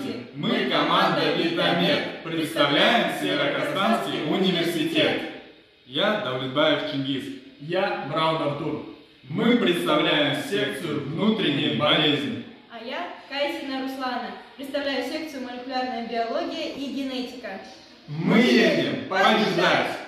Здравствуйте! Мы команда Витамед. Представляем Северо-Казахстанский университет. Я Давлетбаев Чингиз. Я Браун Артур. Мы представляем секцию внутренней болезни. А я Кайсина Руслана. Представляю секцию молекулярная биология и генетика. Мы едем побеждать!